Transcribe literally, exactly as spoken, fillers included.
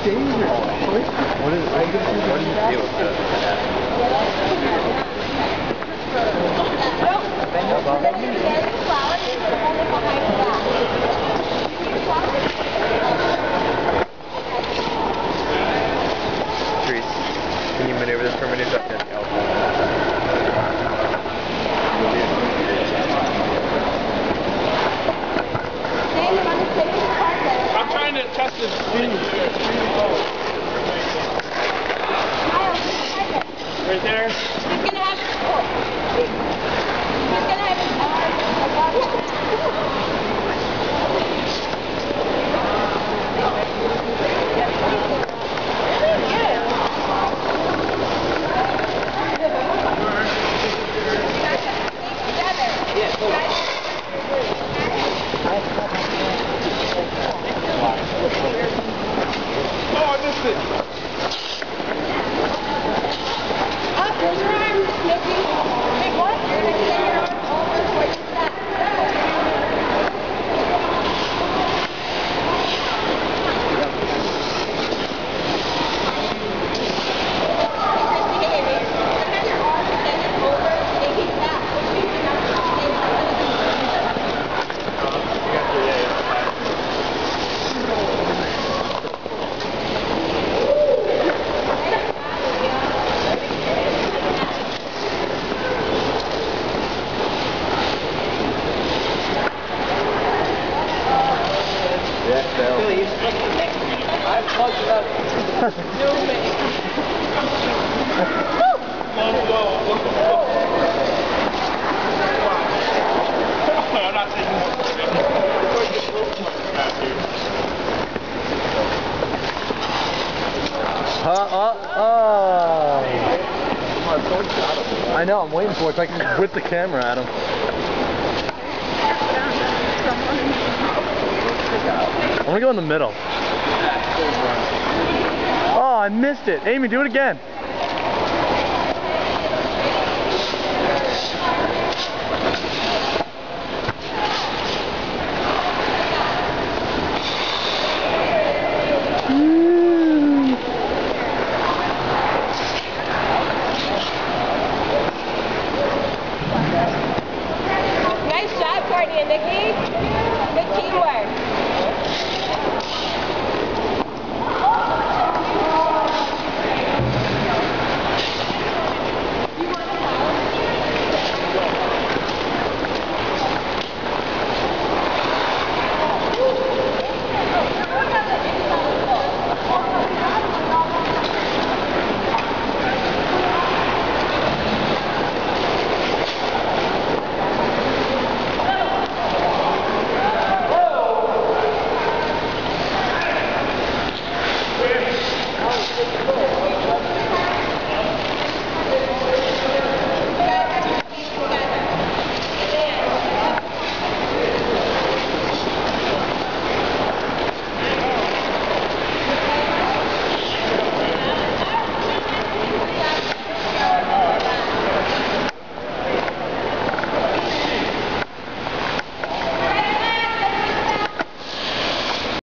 dangerous. What is? What do you do with that? Trees, can you maneuver this for a minute? I'm trying to test this speed. Right there. He's gonna have. He's gonna have. Oh, I missed it. Up your arms, Mickey. Big what? You're gonna extend your arms over towards the back. I've plugged it up. No way. I'm not taking this. Uh, uh, uh. I know, I'm waiting for it so I can whip the camera at him. I'm gonna go in the middle. Oh, I missed it. Amy, do it again.